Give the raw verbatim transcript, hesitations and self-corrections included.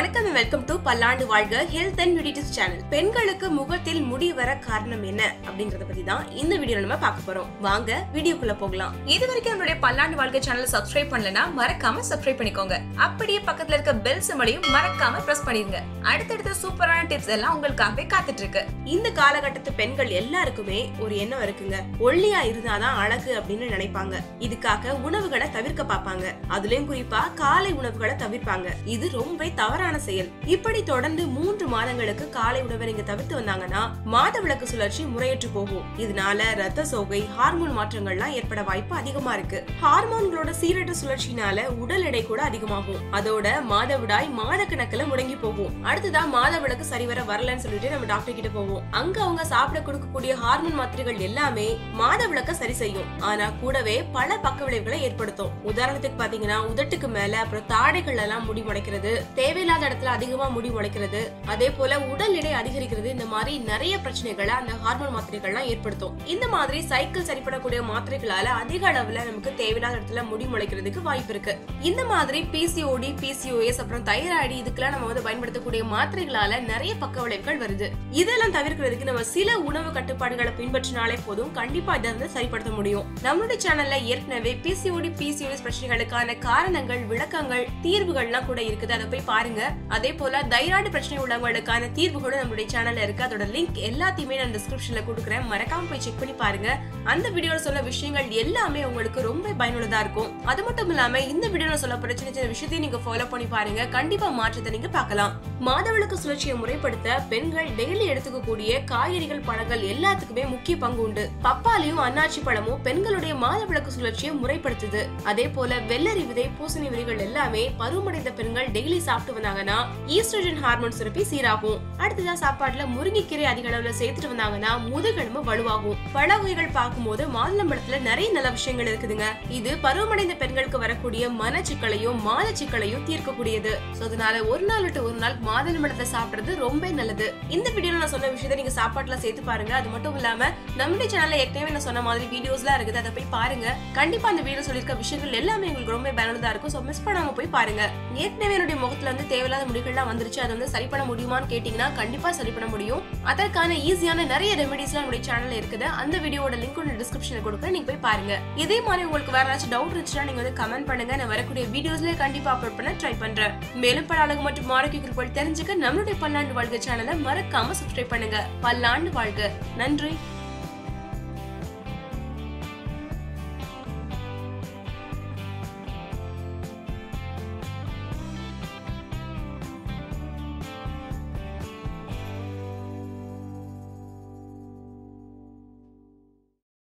வணக்கம் welcome to Pallandu Vazhga health and beauty tips channel. பெண்களுக்கு முகத்தில் முடி வர காரணம் என்ன அப்படிங்கறத பத்தி தான் இந்த வீடியோல நம்ம பார்க்க போறோம். வாங்க வீடியோக்குள்ள போகலாம். இது வரைக்கும் நம்மளுடைய பல்லாண்டு வாழ்க சேனலை சப்ஸ்கிரைப் பண்ணலனா மறக்காம சப்ஸ்கிரைப் பண்ணிக்கோங்க. அப்படியே பக்கத்துல இருக்க பெல் சிம்பலையும் மறக்காம பிரஸ் பண்ணிருங்க. அடுத்தடுத்த சூப்பரான டிப்ஸ் எல்லாம் உங்களுக்காகவே காத்துட்டு இருக்கு. இந்த காலகட்டத்து பெண்கள் எல்லாருக்குமே ஒரு எண்ணம் இருக்குங்க. ஒல்லியா இருந்தாதான் அழகு அப்படின்னு நினைப்பாங்க. இதுக்காக உணவுகளை தவிர்க்க பாப்பாங்க. அதுலயும் குறிப்பா காலை உணவுகளை தவிர்ப்பாங்க. இது ரொம்ப தவறான செயல். இப்படி தொடர்ந்து மூன்று மாதங்களுக்கு காலை உணவை நீங்க தவிர்த்து வந்தாங்கன்னா மாதவிலக்கு சுழற்சி முறையற்று போகும். இதனால ரத்த சோகை, ஹார்மோன் மாற்றங்கள்லாம் ஏற்பட வாய்ப்பு அதிகமா இருக்கு. ஹார்மோன்களோட சீரற்ற சுழற்சினால உடல் எடை கூட அதிகமாகும். அதோட மாதவிடாய் மாத கணக்குல முடங்கி போகும். அடுத்ததா மாதவிலக்கு சரிவர வரலன்னு சொல்லிட்டு நம்ம டாக்டர் கிட்ட போவோம். அங்க அவங்க சாப்பிட கொடுக்கக்கூடிய ஹார்மோன் மாத்திரைகள் எல்லாமே மாதவிலக்க சரி செய்யும். ஆனா கூடவே பல பக்க விளைவுகளை ஏற்படுத்தும். உதாரணத்துக்கு பாத்தீங்கன்னா உதட்டுக்கு மேல அப்புறம் தாடைகள் எல்லாம் முடி முளைக்கிறது, தேவையில்லாத இடத்துல அதிகமா முடி முளைக்கிறது, அதே போல உடல் எடை அதிகரிக்கிறது, இந்த மாதிரி நிறைய பிரச்சனைகளை அந்த ஹார்மோன் மாத்திரைகள்லாம் ஏற்படுத்தும். இந்த மாதிரி சைக்கிள் சரிப்படக்கூடிய மாத்திரைகளால அதிக அளவுல நமக்கு தேவையில்லாத இடத்துல முடி முளைக்கிறதுக்கு வாய்ப்பு இருக்கு. இந்த மாதிரி பிசிஓடி, பிசிஓஎஸ் அப்புறம் தைராய்டு இதுக்கெல்லாம் நம்ம வந்து பயன்படுத்தக்கூடிய மாத்திரைகளால நிறைய பக்க விளைவுகள் வருது. இதெல்லாம் தவிர்க்கிறதுக்கு நம்ம சில உணவு கட்டுப்பாடுகளை பின்பற்றினாலே போதும், கண்டிப்பா இதை வந்து சரிப்படுத்த முடியும். நம்மளுடைய சேனல்ல ஏற்கனவே பிசிஓடி, பிசிஓஎஸ் பிரச்சனைகளுக்கான காரணங்கள், விளக்கங்கள், தீர்வுகள்லாம் கூட இருக்குது. அதை போய் பாருங்க. அதே போல தைராய்டு பிரச்சனை உள்ளவங்களுக்கான தீர்வுகளும் நம்மளுடைய சேனல்ல இருக்கு. அதோட லிங்க் எல்லாத்தையுமே நான் டிஸ்கிரிப்ஷன்ல கொடுக்குறேன். மறக்காம போய் செக் பண்ணி பாருங்க. அந்த வீடியோல சொல்ல விஷயங்கள் எல்லாமே உங்களுக்கு ரொம்ப பயனுள்ளதா இருக்கும். அது மட்டும் இல்லாம இந்த வீடியோல சொல்ல போற சின்ன சின்ன விஷயத்தையும் நீங்க ஃபாலோ பண்ணி பாருங்க. கண்டிப்பா மாற்றத்தை நீங்க பார்க்கலாம். மாதவிலக்கு சுழற்சியை முறைப்படுத்த பெண்கள் டெய்லி எடுத்துக்கக்கூடிய காய்கறிகள், பழங்கள் எல்லாத்துக்குமே முக்கிய பங்கு உண்டு. பப்பாளியும் அன்னாச்சி பழமும் பெண்களுடைய மாதவிலக்கு சுழற்சியை முறைப்படுத்துது. அதே போல வெள்ளரி விதை, பூசணி விதைகள் எல்லாமே பருவமடைந்த பெண்கள் டெய்லி சாப்பிட்டு வந்தாங்கன்னா ஈஸ்ட்ரோஜன் ஹார்மோன் சுரப்பி சீராகும். அடுத்ததா சாப்பாட்டுல முருங்கைக்கீரை அதிக அளவுல சேர்த்துட்டு வந்தாங்கன்னா முதுகெலும்பு வலுவாகும். பழ வகைகள் பார்க்கும்போது மாதுளம்பழத்துல நிறைய நல்ல விஷயங்கள் இருக்குதுங்க. இது பருவமடைந்த பெண்களுக்கு வரக்கூடிய மனச்சிக்கலையும் மாத சிக்கலையும் தீர்க்கக்கூடியது. அதனால ஒரு நாள் விட்டு ஒரு நாள் மாதுளம்பழத்தை சாப்பிடுறது ரொம்ப நல்லது. இந்த வீடியோல நான் சொன்ன விஷயத்தை நீங்க சாப்பாட்டுல சேர்த்து பாருங்க. அது மட்டும் இல்லாம நம்மளுடைய சேனல்ல ஏற்கனவே நான் சொன்ன மாதிரி வீடியோஸ் எல்லாம் இருக்குது. அதை போய் பாருங்க. கண்டிப்பா அந்த வீடியோ சொல்லிருக்க விஷயங்கள் எல்லாமே உங்களுக்கு ரொம்ப பயனுள்ளதா இருக்கும். சோ மிஸ் பண்ணாம போய் பாருங்க. ஏற்கனவே என்னுடைய முகத்துல வந்து தேவையில்லாத முடிகள்லாம் வந்துருச்சு, அதை வந்து சரி பண்ண முடியுமான்னு கேட்டீங்கன்னா கண்டிப்பா சரி பண்ண முடியும். அதற்கான ஈஸியான நிறைய ரெமெடிஸ்லாம் நம்மளுடைய சேனல்ல இருக்குது. அந்த வீடியோட லிங்க் ஒன்று டிஸ்கிரிப்ஷன்ல கொடுக்குறேன், நீங்க போய் பாருங்க. இதே மாதிரி உங்களுக்கு வேற ஏதாச்சும் டவுட் இருந்துச்சுன்னா நீங்க வந்து கமெண்ட் பண்ணுங்க. நான் வரக்கூடிய வீடியோஸ்ல கண்டிப்பா அப்லோட் பண்ண ட்ரை பண்றேன். மேலும் பல அழகு மற்றும் ஆரோக்கிய குறிப்புகள் தெரிஞ்சுக்க நம்மளுடைய பல்லாண்டு வாழ்க சேனலை மறக்காம சப்ஸ்கிரைப் பண்ணுங்க. பல்லாண்டு வாழ்க. நன்றி.